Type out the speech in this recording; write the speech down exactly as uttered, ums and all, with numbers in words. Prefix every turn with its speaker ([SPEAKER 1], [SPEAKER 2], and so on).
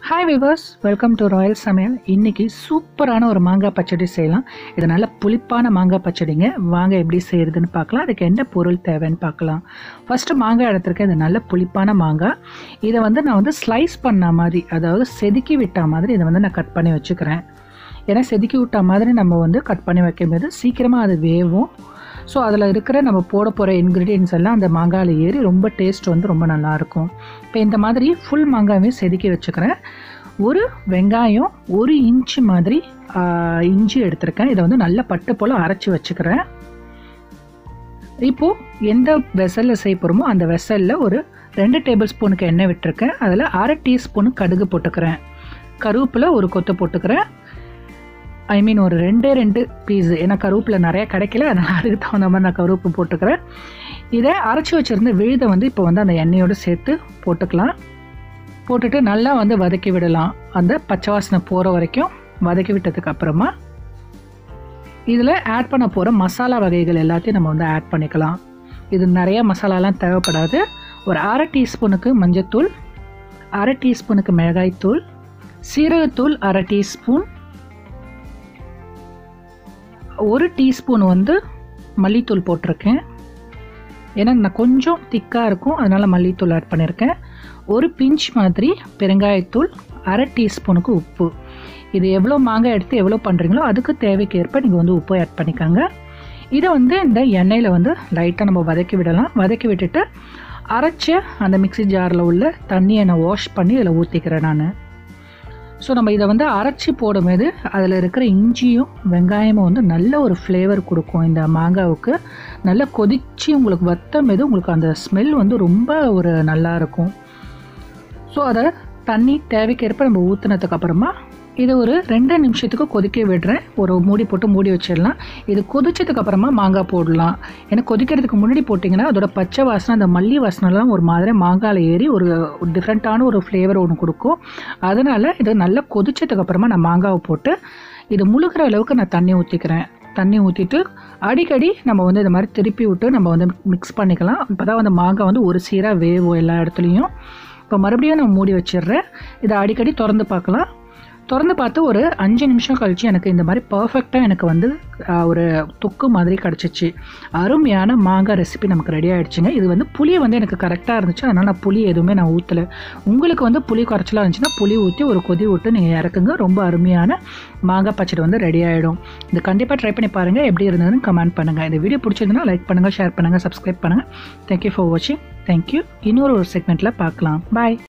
[SPEAKER 1] Hi viewers, welcome to Royal Samayal. இன்னைக்கு சூப்பரான ஒரு மாங்காய் பச்சடி செய்யலாம். இது நல்ல புளிப்பான மாங்காய் பச்சடிங்க. வாங்க எப்படி செய்யறதுன்னு பார்க்கலாம். அதுக்கு என்ன பொருள் தேவைன்னு பார்க்கலாம். ஃபர்ஸ்ட் மாங்காய் எடுத்துருக்கேன். இது நல்ல புளிப்பான மாங்காய். இதை வந்து நான் வந்து ஸ்லைஸ் பண்ண மாதிரி, அதாவது செதுக்கி விட்ட மாதிரி இதை வந்து நான் கட் பண்ணி வச்சுக்கிறேன். ஏன்னா செதுக்கி விட்ட மாதிரி நம்ம வந்து கட் பண்ணி வைக்கும்போது சீக்கிரமாக அது வேவும். ஸோ அதில் இருக்கிற நம்ம போட போகிற இன்க்ரீடியன்ஸ் எல்லாம் அந்த மாங்காயில் ஏறி ரொம்ப டேஸ்ட் வந்து ரொம்ப நல்லாயிருக்கும். இப்போ இந்த மாதிரி ஃபுல் மாங்காயும் செதுக்கி வச்சுக்கிறேன். ஒரு வெங்காயம் ஒரு இன்ச்சு மாதிரி இஞ்சி எடுத்திருக்கேன். இதை வந்து நல்ல பட்டு போல் அரைச்சி வச்சுக்கிறேன். இப்போது எந்த வெசலில் செய்ய போகிறோமோ அந்த வெசலில் ஒரு ரெண்டு டேபிள் ஸ்பூனுக்கு எண்ணெய் விட்டுருக்கேன். அதில் அரை டீஸ்பூனு கடுகு போட்டுக்கிறேன். கருவேப்பிலை ஒரு கொத்து போட்டுக்கிறேன். ஐ மீன் ஒரு ரெண்டே ரெண்டு பீஸு, ஏன்னா கருவேப்பிலை நிறையா கிடைக்கல, அதனால் அதுக்கு தகுந்த மாதிரி நான் கருவேப்பு போட்டுக்கிறேன். இதை அரைச்சி வச்சுருந்த விழுதை வந்து இப்போ வந்து அந்த எண்ணெயோடு சேர்த்து போட்டுக்கலாம். போட்டுட்டு நல்லா வந்து வதக்கி விடலாம். அந்த பச்சை வாசனை போகிற வரைக்கும் வதக்கி விட்டதுக்கு அப்புறமா இதில் ஆட் பண்ண போகிற மசாலா வகைகள் எல்லாத்தையும் நம்ம வந்து ஆட் பண்ணிக்கலாம். இது நிறைய மசாலாலாம் தேவைப்படாது. ஒரு அரை டீஸ்பூனுக்கு மஞ்சத்தூள், அரை டீஸ்பூனுக்கு மிளகாய்த்தூள், சீரகத்தூள் அரை டீஸ்பூன், ஒரு டீஸ்பூன் வந்து மல்லித்தூள் போட்டிருக்கேன். ஏன்னா நான் கொஞ்சம் திக்காக இருக்கும், அதனால் மல்லித்தூள் ஆட் பண்ணியிருக்கேன். ஒரு பிஞ்ச் மாதிரி பெருங்காயத்தூள், அரை டீஸ்பூனுக்கு உப்பு. இது எவ்வளோ மாங்காய் எடுத்து எவ்வளோ பண்ணுறீங்களோ அதுக்கு தேவைக்கேற்ப நீங்கள் வந்து உப்பு ஆட் பண்ணிக்கோங்க. இதை வந்து இந்த எண்ணெயில் வந்து லைட்டாக நம்ம வதக்கி விடலாம். வதக்கி விட்டுட்டு அரைச்ச அந்த மிக்சி ஜாரில் உள்ள தண்ணியை நான் வாஷ் பண்ணி இதில் ஊற்றிக்கிறேன் நான். ஸோ நம்ம இதை வந்து அரைச்சி போடும்போது அதில் இருக்கிற இஞ்சியும் வெங்காயமும் வந்து நல்ல ஒரு ஃப்ளேவர் கொடுக்கும் இந்த மாங்காவுக்கு. நல்லா கொதித்து உங்களுக்கு வத்தம் மீது உங்களுக்கு அந்த ஸ்மெல் வந்து ரொம்ப ஒரு நல்லாயிருக்கும். ஸோ அதை தண்ணி தேவைக்கேற்ப நம்ம ஊற்றினதுக்கு அப்புறமா இதை ஒரு ரெண்டு நிமிஷத்துக்கு கொதிக்க விடுறேன். ஒரு மூடி போட்டு மூடி வச்சிடலாம். இது கொதிச்சதுக்கு அப்புறமா மாங்காய் போடலாம். ஏன்னா கொதிக்கிறதுக்கு முன்னாடி போட்டிங்கன்னா அதோட பச்சை வாசனை, அந்த மல்லி வாசனைலாம் ஒரு மாதிரி மாங்காயில் ஏறி ஒரு டிஃப்ரெண்ட்டான ஒரு ஃப்ளேவர் ஒன்று கொடுக்கும். அதனால் இது நல்லா கொதிச்சதுக்கு அப்புறமா நான் மாங்காவை போட்டு இது முழுகிற அளவுக்கு நான் தண்ணி ஊற்றிக்கிறேன். தண்ணி ஊற்றிட்டு அடிக்கடி நம்ம வந்து இந்த மாதிரி திருப்பி விட்டு நம்ம வந்து மிக்ஸ் பண்ணிக்கலாம். இப்போ தான் வந்து மாங்காய் வந்து ஒரு சீராக வேவும் எல்லா இடத்துலையும். இப்போ மறுபடியும் நான் மூடி வச்சிடுறேன். இதை அடிக்கடி திறந்து பார்க்கலாம். திறந்து பார்த்து ஒரு அஞ்சு நிமிஷம் கழித்து எனக்கு இந்த மாதிரி பர்ஃபெக்டாக எனக்கு வந்து ஒரு தொக்கு மாதிரி கிடச்சிச்சு. அருமையான மாங்காய் ரெசிபி நமக்கு ரெடி ஆகிடுச்சுங்க. இது வந்து புளி வந்து எனக்கு கரெக்டாக இருந்துச்சு, அதனால் நான் புளி எதுவுமே நான் ஊற்றலை. உங்களுக்கு வந்து புளி குறைச்சலாக இருந்துச்சுன்னா புளி ஊற்றி ஒரு கொதி விட்டு நீங்கள் இறக்குங்க. ரொம்ப அருமையான மாங்காய் பச்சடி வந்து ரெடி ஆகிடும். இது கண்டிப்பாக ட்ரை பண்ணி பாருங்கள். எப்படி இருந்ததுன்னு கமெண்ட் பண்ணுங்கள். இந்த வீடியோ பிடிச்சிருந்ததுன்னா லைக் பண்ணுங்கள், ஷேர் பண்ணுங்கள், சப்ஸ்கிரைப் பண்ணுங்கள். தேங்க்யூ ஃபார் வாட்சிங். தேங்க்யூ. இன்னொரு ஒரு செக்மெண்ட்டில் பார்க்கலாம். பாய்.